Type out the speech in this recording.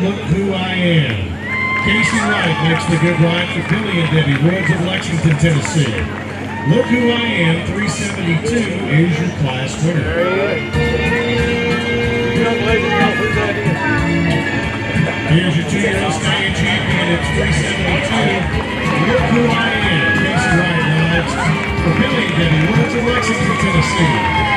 Look Who I Am. Casey Wright makes the good ride for Billy and Debbie Woods of Lexington, Tennessee. Look Who I Am 372 is your class winner. Here's your 2-year-old stallion champion. It's 372. Look Who I Am. Casey Wright rides for Billy and Debbie Woods of Lexington, Tennessee.